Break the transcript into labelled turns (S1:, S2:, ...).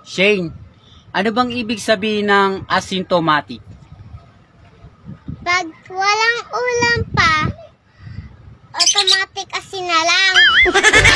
S1: Shane, ano bang ibig sabihin ng asymptomatic?
S2: Pag walang ulam pa, automatic asin na lang.